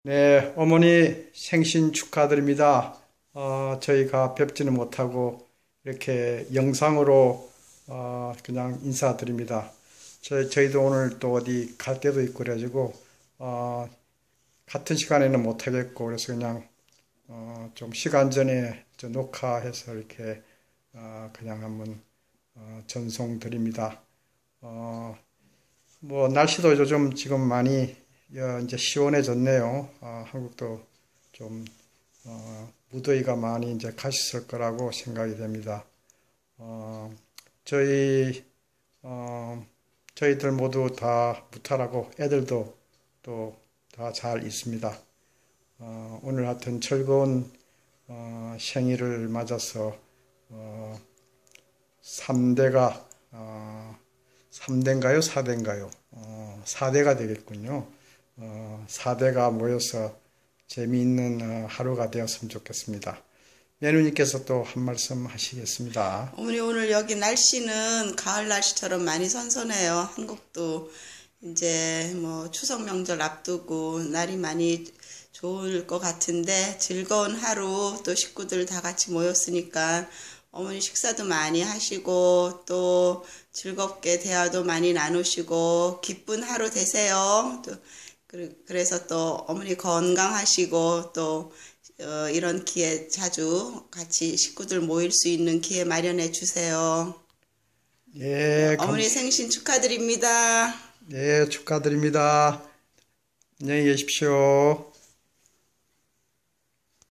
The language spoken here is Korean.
네, 어머니 생신 축하드립니다. 저희가 뵙지는 못하고 이렇게 영상으로 그냥 인사드립니다. 저희도 오늘 또 어디 갈 때도 있고 그래가지고 같은 시간에는 못하겠고 그래서 그냥 좀 시간 전에 녹화해서 이렇게 그냥 한번 전송드립니다. 어, 뭐 날씨도 요즘 지금 많이 이제 시원해졌네요. 한국도 좀 무더위가 많이 이제 가셨을 거라고 생각이 됩니다. 어, 저희 저희들 모두 다 무탈하고 애들도 또 다 잘 있습니다. 오늘 하여튼 즐거운 생일을 맞아서 3대가 3대인가요? 4대인가요? 4대가 되겠군요. 4대가 모여서 재미있는 하루가 되었으면 좋겠습니다. 매누님께서 또 한 말씀 하시겠습니다. 어머니 오늘 여기 날씨는 가을 날씨처럼 많이 선선해요. 한국도 이제 뭐 추석 명절 앞두고 날이 많이 좋을 것 같은데 즐거운 하루 또 식구들 다 같이 모였으니까 어머니 식사도 많이 하시고 또 즐겁게 대화도 많이 나누시고 기쁜 하루 되세요. 또 그래서 또 어머니 건강하시고 또 이런 기회 자주 같이 식구들 모일 수 있는 기회 마련해 주세요. 예, 어머니 생신 축하드립니다. 예, 축하드립니다. 안녕히 계십시오.